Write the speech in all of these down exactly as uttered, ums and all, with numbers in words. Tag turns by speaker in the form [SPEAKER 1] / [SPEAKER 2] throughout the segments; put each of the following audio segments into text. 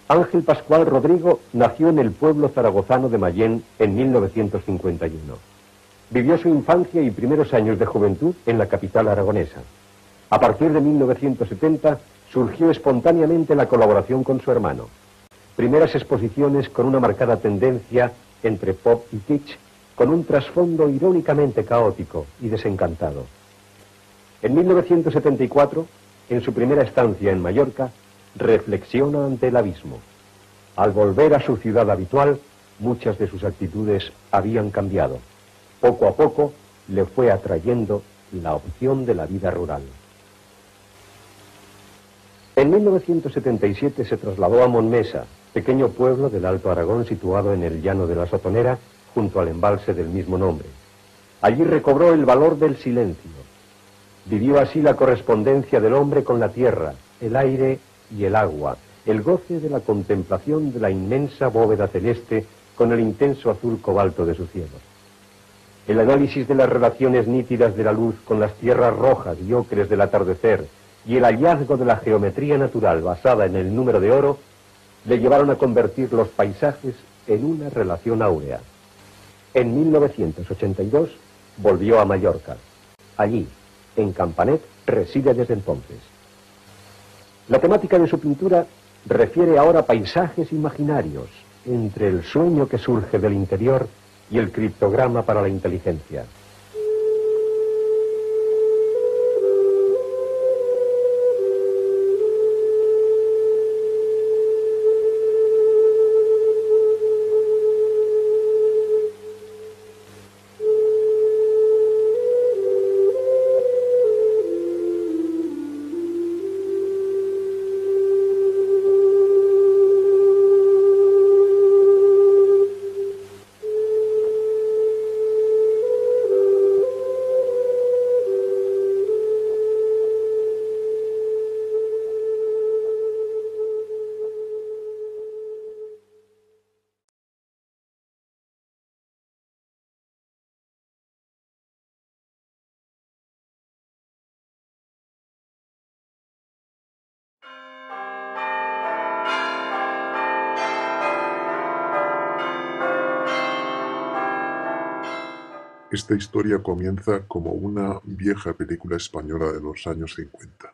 [SPEAKER 1] Ángel Pascual Rodrigo nació en el pueblo zaragozano de Mayén en mil novecientos cincuenta y uno. Vivió su infancia y primeros años de juventud en la capital aragonesa. A partir de mil novecientos setenta surgió espontáneamente la colaboración con su hermano. Primeras exposiciones con una marcada tendencia entre pop y kitsch, con un trasfondo irónicamente caótico y desencantado. En mil novecientos setenta y cuatro, en su primera estancia en Mallorca, reflexiona ante el abismo. Al volver a su ciudad habitual, muchas de sus actitudes habían cambiado. Poco a poco le fue atrayendo la opción de la vida rural. En mil novecientos setenta y siete se trasladó a Monmesa, pequeño pueblo del Alto Aragón situado en el llano de la Sotonera, junto al embalse del mismo nombre. Allí recobró el valor del silencio. Vivió así la correspondencia del hombre con la tierra, el aire y el agua, el goce de la contemplación de la inmensa bóveda celeste con el intenso azul cobalto de su cielo. El análisis de las relaciones nítidas de la luz con las tierras rojas y ocres del atardecer y el hallazgo de la geometría natural basada en el número de oro le llevaron a convertir los paisajes en una relación áurea. En mil novecientos ochenta y dos volvió a Mallorca. Allí, en Campanet, reside desde entonces. La temática de su pintura refiere ahora paisajes imaginarios, entre el sueño que surge del interior y el criptograma para la inteligencia.
[SPEAKER 2] Esta historia comienza como una vieja película española de los años cincuenta.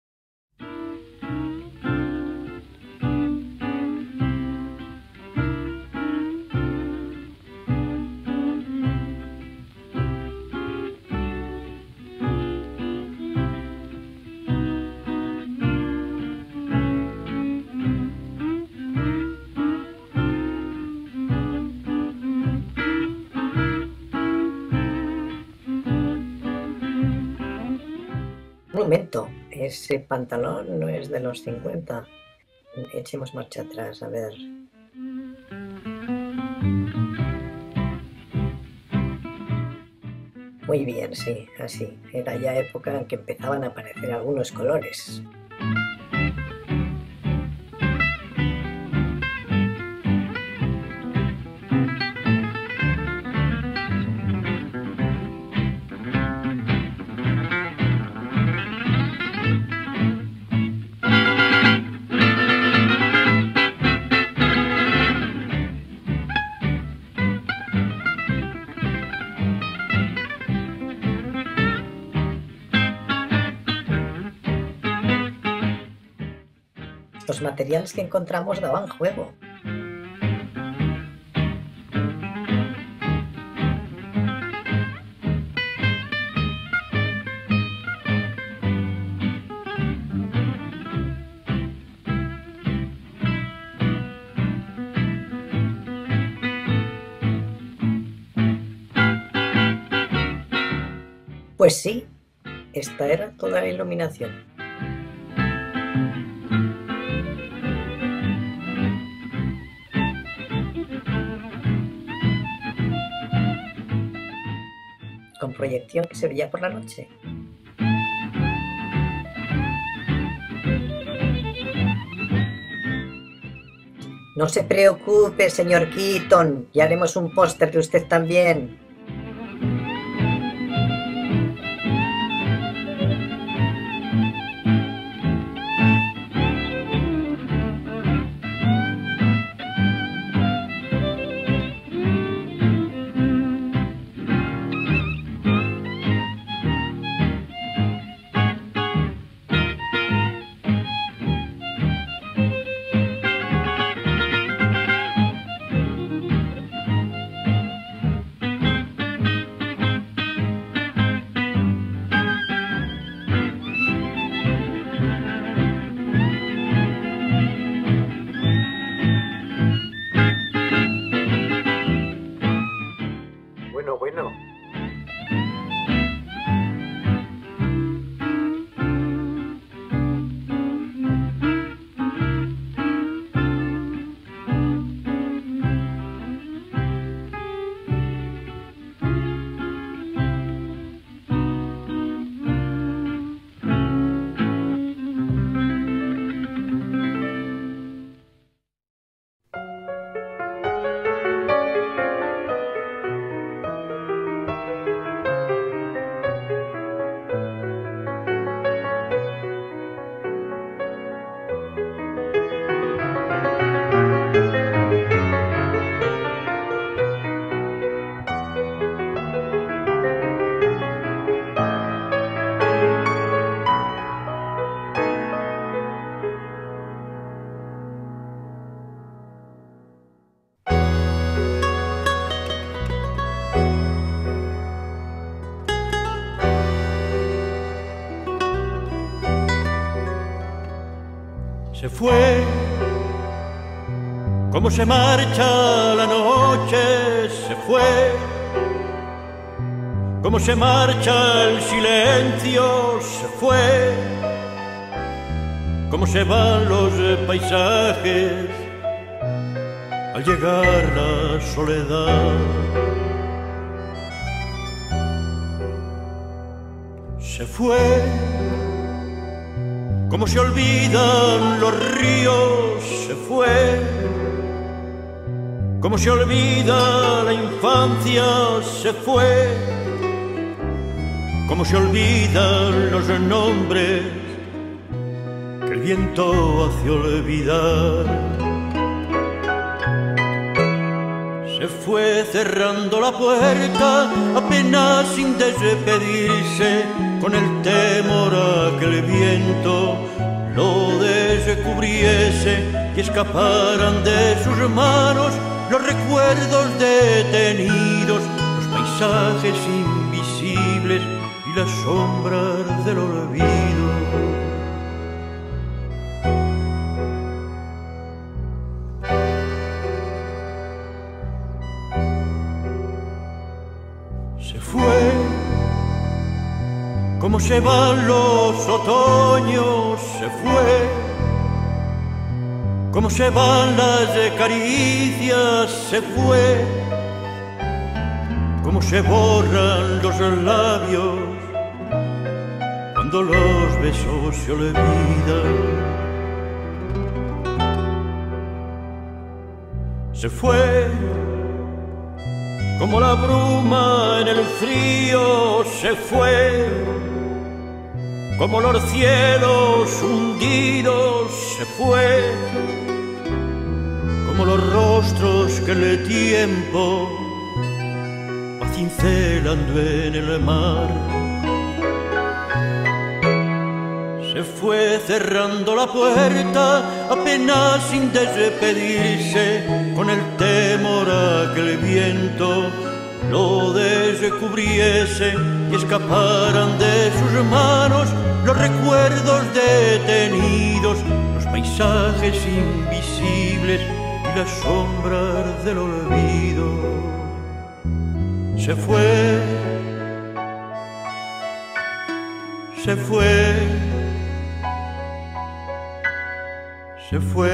[SPEAKER 3] Un momento, ese pantalón no es de los cincuenta. Echemos marcha atrás, a ver. Muy bien, sí, así. Era ya época en que empezaban a aparecer algunos colores. Los materiales que encontramos daban juego. Pues sí, esta era toda la iluminación. Con proyección que se veía por la noche. No se preocupe, señor Keaton, ya haremos un póster de usted también.
[SPEAKER 4] Se fue, como se marcha la noche, se fue, como se marcha el silencio, se fue, como se van los paisajes al llegar la soledad. Se fue, como se olvidan los ríos, se fue, como se olvida la infancia, se fue, como se olvidan los nombres que el viento hace olvidar. Se fue cerrando la puerta apenas sin despedirse, con el temor a que el viento lo descubriese y escaparan de sus manos los recuerdos detenidos, los paisajes invisibles y las sombras del olvido. Se fue, como se van los otoños, se fue, como se van las caricias, se fue, como se borran los labios cuando los besos se olvidan. Se fue, como la bruma en el frío, se fue, como los cielos hundidos, se fue, como los rostros que el tiempo va cincelando en el mar. Se fue cerrando la puerta apenas sin despedirse, con el temor a que el viento lo descubriese y escaparan de sus manos los recuerdos detenidos, los paisajes invisibles y las sombras del olvido. Se fue, se fue, se fue.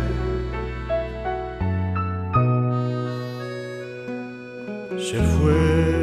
[SPEAKER 4] Se fue.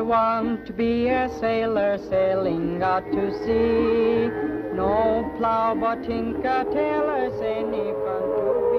[SPEAKER 5] want to be a sailor sailing out to sea. No plow but Tinker Tailor's any fun to be.